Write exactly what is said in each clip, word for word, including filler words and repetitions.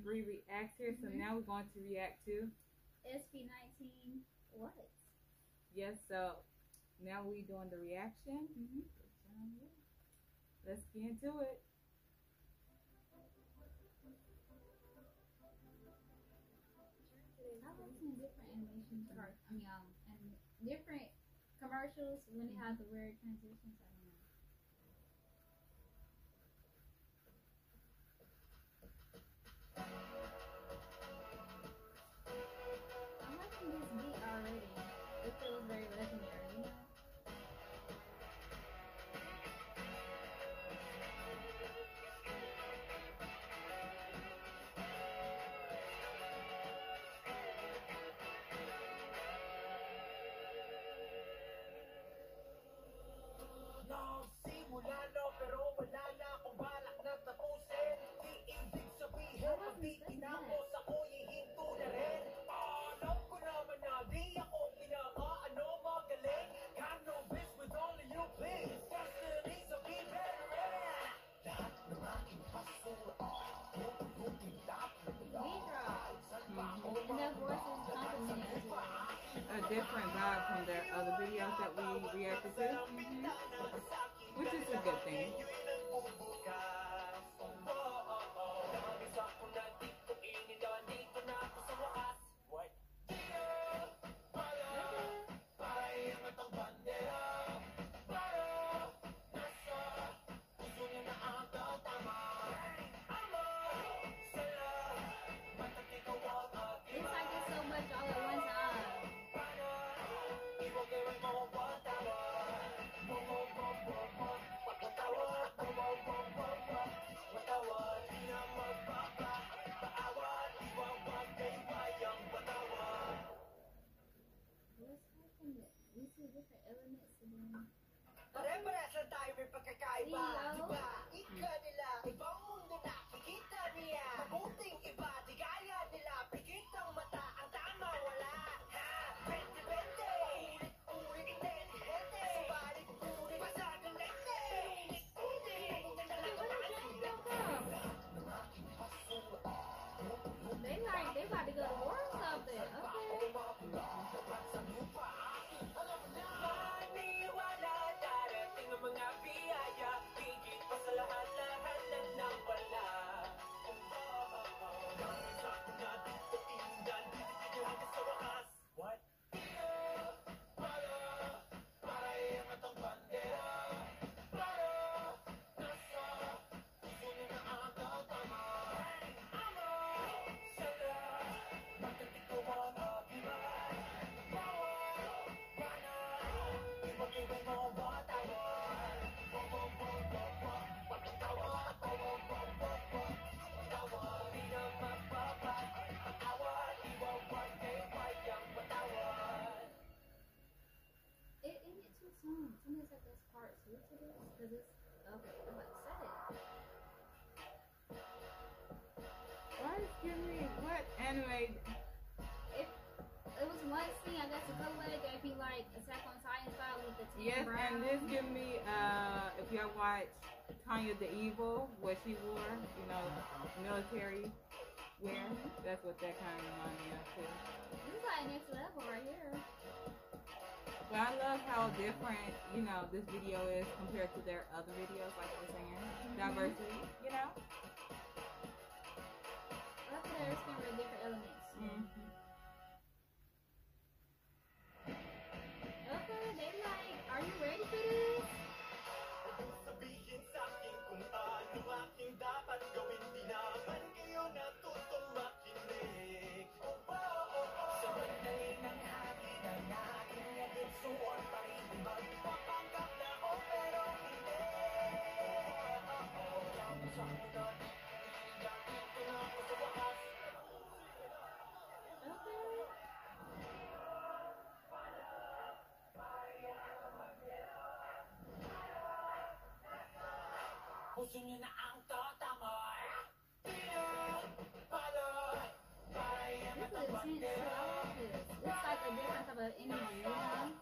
Bree reacts here, so Mhm. now we're going to react to. S B nineteen. What? Yes, so now we doing the reaction. Mm-hmm. Let's get into it. I like seeing different animation parts. I mean, um, and different commercials when they have the weird transitions. I don't know. I'm liking this beat already. It feels very legendary, you know? Nagsimula no pero wala na akong balak na tapusin. Di ibig sabihin pag-di tinapos ako'y hihinto na rin. Alam ko naman na di ako pinaka-ano magaling. Got no bitch with only you please. Destiny's a be better. Lahat ng aking basura, pupunutin lahat ng Beat drop. Mm-hmm. And that voice is complimenting as well. A different vibe from their other videos that we reacted to, Mm-hmm. which is a good thing. It's like it's so much all at one time. What's happening? We see different elements and then Pare-parehas lang tayo may pagkakaiba, Leo. diba? Ika nila, ibang mundo na kikita niya. Mabuting iba, di gaya nila. Pikit ang mata, ang tama wala. Ha? Bente-bente, ulit-ulit, intente-hente. Subalit ulit, masagang lente. Ulit-ulit, they like they about to go to war or something. Okay. Maniwala, darating ang mga biyaya. Higit pa sa lahat-lahat ng nawala. What? It isn't it too soon. To me, it's like this part two to this because it's okay. I'm about to set it. Why is giving me what anime? It it was one scene. I guess a couple of it gave me like Attack on Titan style with the tan Yes, brown. and this give me uh if y'all watch Tanya the Evil, what she wore, you know, military wear. That's what that kind of reminds me of too. This is like next level right here. But I love how different, you know, this video is compared to their other videos, like I was saying. Diversity, you know? I like that they're exploring different elements. Mm-hmm. Okay, they like, are you ready for this? Sabihin sa akin kung ano aking dapat gawin. Di naman kayo natutong makinig. Sa bandali ng hangin ang aking nagigsuon pa rin. Magpapanggap na ako pero hindi. Sabi na dahil ko na ako sa wakas. Okay. Puso niyo na ang tatamoy. This is intense. I like this. It's like a different type of energy, you know?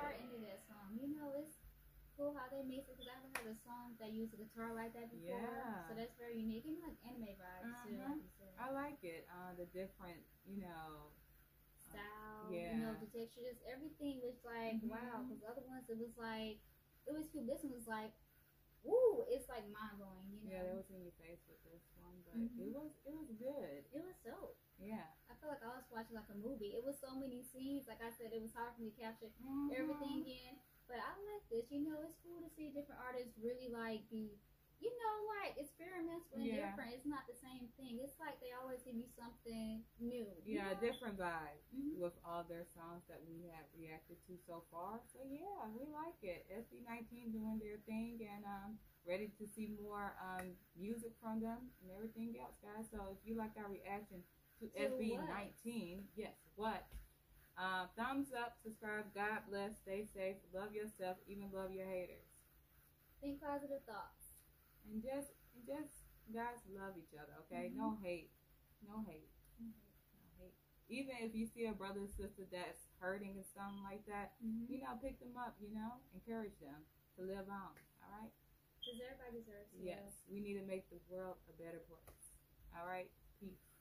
guitar into that song. You know, it's cool how they mix it because I haven't heard a song that used a guitar like that before. Yeah. So that's very unique. And like anime vibes too, Uh-huh. like you said. I like it. Uh, the different, you know, Style, yeah. you know, the texture, just everything was like Mhm. wow. Because other ones, it was like it was cool. This one was like, woo! It's like mind blowing. You know. Yeah, that was in your face with this one, but Mhm. it was it was good. It was dope. Yeah. I feel like I was watching like a movie. It was so many scenes. Like I said, it was hard for me to capture Mhm. everything in. But I like this. You know, it's cool to see different artists really like be, you know, like experimental and Yeah. different. It's not the same thing. It's like they always give you something new. you Yeah, a know? different vibe Mhm. with all their songs that we have reacted to so far. So yeah, we like it. S B nineteen doing their thing and um ready to see more um music from them and everything else, guys. So if you like our reaction to To S B what? nineteen, yes, what? Uh, thumbs up, subscribe, God bless, stay safe, love yourself, even love your haters. Think positive thoughts. And just and just guys love each other, okay? Mhm. No hate. No hate. Mhm. No hate. Even if you see a brother or sister that's hurting and something like that, Mhm. you know, pick them up, you know, encourage them to live on. All right? Because everybody deserves to Yes. We need to make the world a better place. All right? Peace.